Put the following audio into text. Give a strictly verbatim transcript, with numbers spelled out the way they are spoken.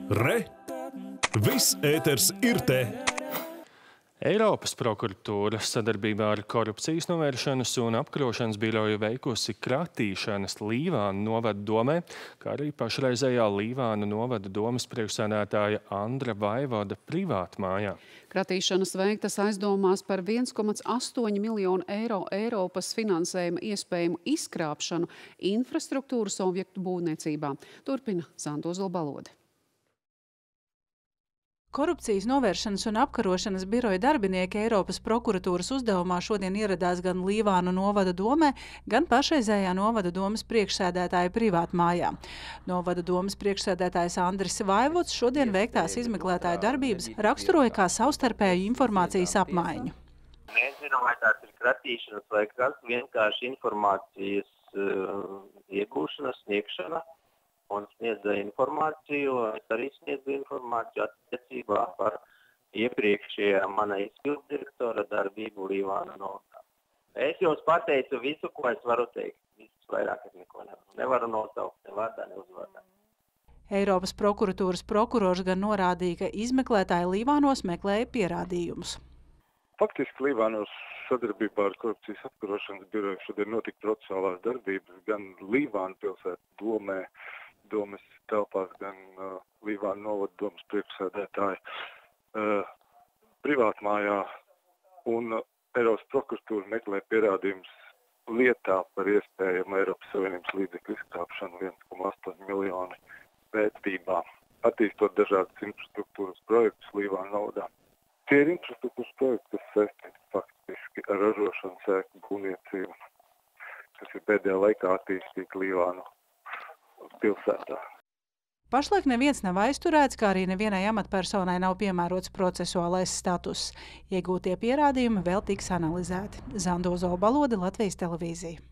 Re! Viss ēters ir te! Eiropas prokuratūra sadarbībā ar Korupcijas novēršanas un apkarošanas biroju veikusi kratīšanas Līvānu novada domē, kā arī pašreizējā Līvānu novada domes priekšsēdētāja Andra Vaivoda privātmājā. Kratīšanas veiktas aizdomās par viens komats astoņi miljonu eiro Eiropas finansējuma iespējamu izkrāpšanu infrastruktūras objektu būvniecībā. Turpina Santa Ozolbalode. Korupcijas novēršanas un apkarošanas biroja darbinieki Eiropas prokuratūras uzdevumā šodien ieradās gan Līvānu novada domē, gan pašreizējā novada domes priekšsēdētāja privātmājā. Novada domes priekšsēdētājs Andris Vaivods šodien veiktās izmeklētāju darbības raksturoja kā savstarpēju informācijas apmaiņu. Nezinām, vai tās ir kratīšanas vai kas, vienkārši informācijas uh, iegūšana, sniegšana. Un sniedza informāciju, es arī sniedzu informāciju attiecībā par iepriekšējā mana izpilddirektora darbību Līvānu novadā. Es jums pateicu visu, ko es varu teikt. Visus vairāk es neko nevaru. Nevaru nosaukt ne vārdā, ne uzvārdā. Eiropas prokuratūras prokurors gan norādīja, ka izmeklētāji Līvānos meklēja pierādījumus. Faktiski Līvānos sadarbībā ar Korupcijas apkarošanas biroju šodien notika procesuālās darbības gan Līvānu pilsētu domē, domes telpās, gan uh, Līvānu novada domes priekšsēdētāji uh, privātmājā, un uh, Eiropas prokuratūra meklē pierādījumus lietā par iespējamu Eiropas Savienības līdzekļu izkrāpšanu viens komats astoņi miljoni vērtībā, attīstot dažādas infrastruktūras projektus Līvānu novadā. Tie ir infrastruktūras projekti, kas saistīti faktiski ar ražošanas ēku būvniecību, kas ir pēdējā laikā attīstīta Līvānu pilsētā. Pašlaik neviens nav aizturēts, kā arī nevienai amatpersonai nav piemērots procesuālais status. Iegūtie pierādījumi vēl tiks analizēti. Santa Ozolbalode, Latvijas televīzija.